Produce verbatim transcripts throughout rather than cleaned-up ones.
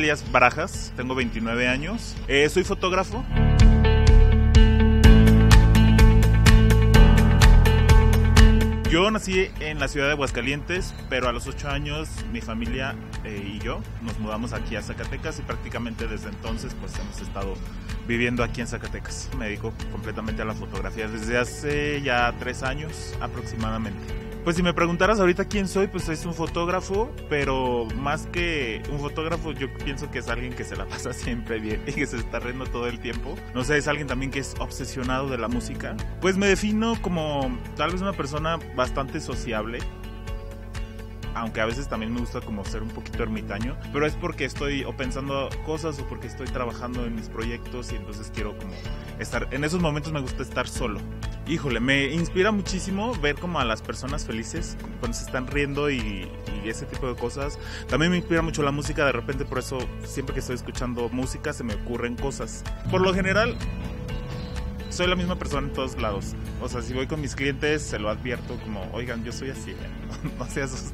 Elías Barajas, tengo veintinueve años, eh, soy fotógrafo. Yo nací en la ciudad de Aguascalientes, pero a los ocho años mi familia eh, y yo nos mudamos aquí a Zacatecas y prácticamente desde entonces pues hemos estado viviendo aquí en Zacatecas. Me dedico completamente a la fotografía desde hace ya tres años aproximadamente. Pues si me preguntaras ahorita quién soy, pues soy un fotógrafo, pero más que un fotógrafo yo pienso que es alguien que se la pasa siempre bien y que se está riendo todo el tiempo. No sé, es alguien también que es obsesionado de la música. Pues me defino como tal vez una persona bastante sociable, aunque a veces también me gusta como ser un poquito ermitaño, pero es porque estoy o pensando cosas o porque estoy trabajando en mis proyectos y entonces quiero como estar, en esos momentos me gusta estar solo. Híjole, me inspira muchísimo ver como a las personas felices cuando se están riendo y, y ese tipo de cosas. También me inspira mucho la música, de repente por eso siempre que estoy escuchando música se me ocurren cosas. Por lo general soy la misma persona en todos lados. O sea, si voy con mis clientes se lo advierto como, oigan, yo soy así, ¿eh? no, no se asusten.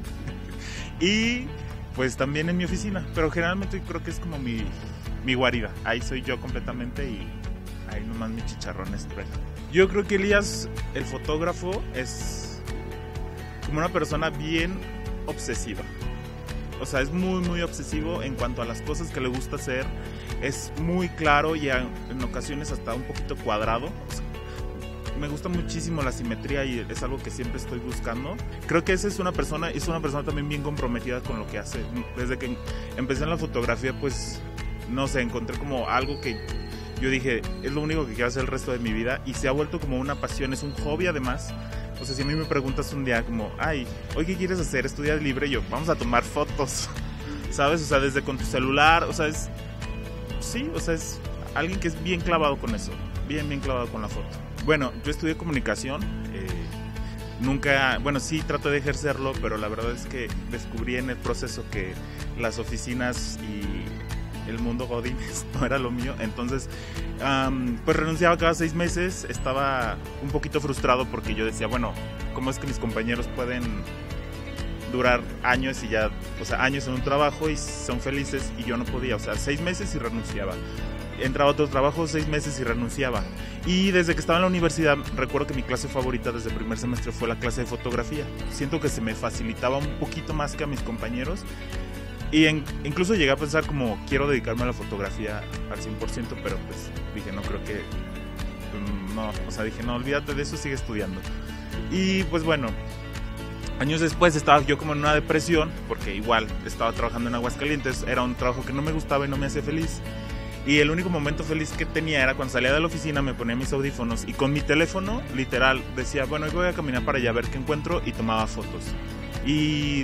Y pues también en mi oficina, pero generalmente creo que es como mi, mi guarida. Ahí soy yo completamente y ahí nomás mi chicharrón estruena. Yo creo que Elías, el fotógrafo, es como una persona bien obsesiva. O sea, es muy muy obsesivo en cuanto a las cosas que le gusta hacer. Es muy claro y en ocasiones hasta un poquito cuadrado. O sea, me gusta muchísimo la simetría y es algo que siempre estoy buscando. Creo que esa es una persona, es una persona también bien comprometida con lo que hace. Desde que empecé en la fotografía, pues, no sé, encontré como algo que yo dije, es lo único que quiero hacer el resto de mi vida y se ha vuelto como una pasión, es un hobby además. O sea, si a mí me preguntas un día como, ay, ¿hoy qué quieres hacer? ¿Estudiar libre? Yo, vamos a tomar fotos, ¿sabes? O sea, desde con tu celular, o sea, es... Sí, o sea, es alguien que es bien clavado con eso, bien, bien clavado con la foto. Bueno, yo estudié comunicación, eh, nunca, bueno, sí traté de ejercerlo, pero la verdad es que descubrí en el proceso que las oficinas y el mundo godines no era lo mío, entonces um, pues renunciaba cada seis meses, estaba un poquito frustrado porque yo decía, bueno, ¿cómo es que mis compañeros pueden durar años y ya, o sea, años en un trabajo y son felices y yo no podía? O sea, seis meses y renunciaba. Entraba a otro trabajo, seis meses y renunciaba. Y desde que estaba en la universidad, recuerdo que mi clase favorita desde el primer semestre fue la clase de fotografía. Siento que se me facilitaba un poquito más que a mis compañeros. Y en, incluso llegué a pensar como, quiero dedicarme a la fotografía al cien por ciento, pero pues dije, no creo que... No, o sea, dije, no, olvídate de eso, sigue estudiando. Y pues bueno, años después estaba yo como en una depresión, porque igual estaba trabajando en Aguascalientes, era un trabajo que no me gustaba y no me hacía feliz. Y el único momento feliz que tenía era cuando salía de la oficina, me ponía mis audífonos y con mi teléfono, literal, decía, bueno, hoy voy a caminar para allá a ver qué encuentro, y tomaba fotos. Y...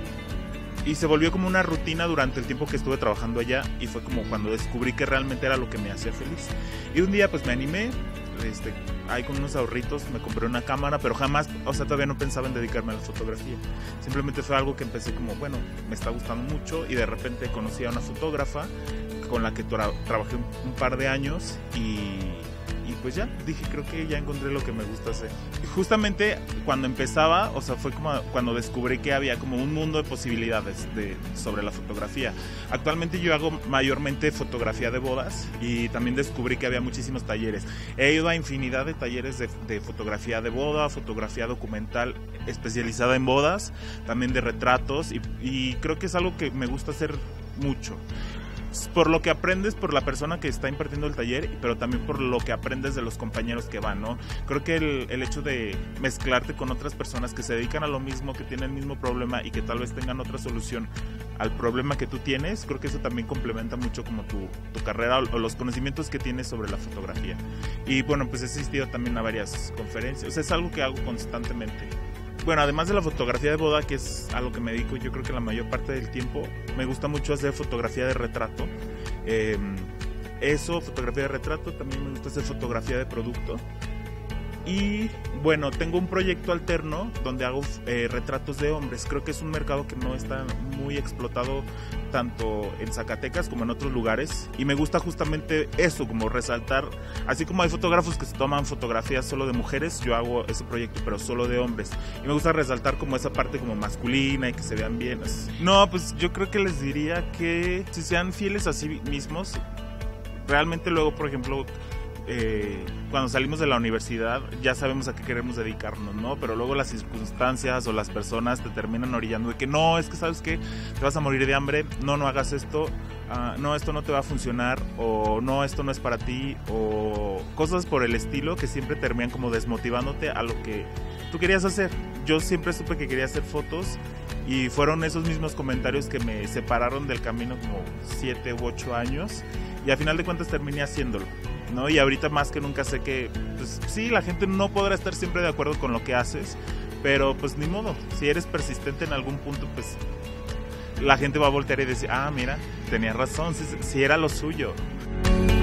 Y se volvió como una rutina durante el tiempo que estuve trabajando allá y fue como cuando descubrí que realmente era lo que me hacía feliz. Y un día pues me animé, este, ahí con unos ahorritos me compré una cámara, pero jamás, o sea, todavía no pensaba en dedicarme a la fotografía. Simplemente fue algo que empecé como, bueno, me está gustando mucho y de repente conocí a una fotógrafa con la que tra- trabajé un, un par de años y... Y pues ya, dije, creo que ya encontré lo que me gusta hacer. Y justamente cuando empezaba, o sea, fue como cuando descubrí que había como un mundo de posibilidades de, sobre la fotografía. Actualmente yo hago mayormente fotografía de bodas y también descubrí que había muchísimos talleres. He ido a infinidad de talleres de, de fotografía de boda, fotografía documental especializada en bodas, también de retratos y, y creo que es algo que me gusta hacer mucho. Por lo que aprendes por la persona que está impartiendo el taller, pero también por lo que aprendes de los compañeros que van, ¿no? Creo que el, el hecho de mezclarte con otras personas que se dedican a lo mismo, que tienen el mismo problema y que tal vez tengan otra solución al problema que tú tienes, creo que eso también complementa mucho como tu, tu carrera o, o los conocimientos que tienes sobre la fotografía. Y bueno, pues he asistido también a varias conferencias, o sea, es algo que hago constantemente. Bueno, además de la fotografía de boda, que es a lo que me dedico yo creo que la mayor parte del tiempo, me gusta mucho hacer fotografía de retrato. Eh, eso, fotografía de retrato, también me gusta hacer fotografía de producto. Y bueno, tengo un proyecto alterno donde hago eh, retratos de hombres. Creo que es un mercado que no está muy explotado tanto en Zacatecas como en otros lugares, y me gusta justamente eso, como resaltar, así como hay fotógrafos que se toman fotografías solo de mujeres, yo hago ese proyecto pero solo de hombres, y me gusta resaltar como esa parte como masculina y que se vean bien. No, pues yo creo que les diría que si sean fieles a sí mismos, realmente luego, por ejemplo, Eh, cuando salimos de la universidad ya sabemos a qué queremos dedicarnos, ¿no? Pero luego las circunstancias o las personas te terminan orillando de que no, es que sabes que te vas a morir de hambre, no, no hagas esto, uh, no, esto no te va a funcionar, o no, esto no es para ti, o cosas por el estilo que siempre terminan como desmotivándote a lo que tú querías hacer. Yo siempre supe que quería hacer fotos y fueron esos mismos comentarios que me separaron del camino como siete u ocho años, y al final de cuentas terminé haciéndolo, ¿no? Y ahorita más que nunca sé que, pues sí, la gente no podrá estar siempre de acuerdo con lo que haces, pero pues ni modo, si eres persistente en algún punto, pues la gente va a voltear y decir, ah, mira, tenía razón, si, si era lo suyo.